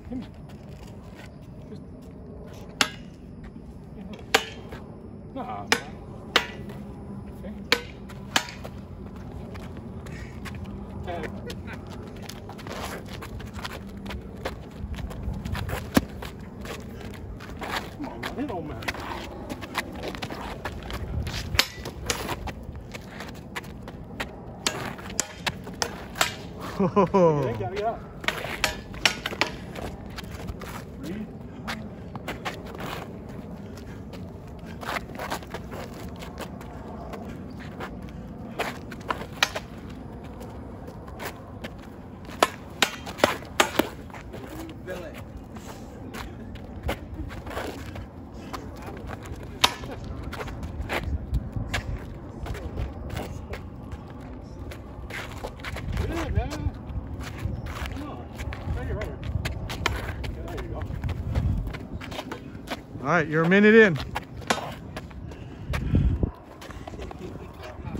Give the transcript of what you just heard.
Come here. Just... Nah. Okay. Come on, man. It don't matter. Oh. Okay, gotta get out. Breathe. Good, man. Come on. Take it right here. Okay, there you go. All right, you're a minute in.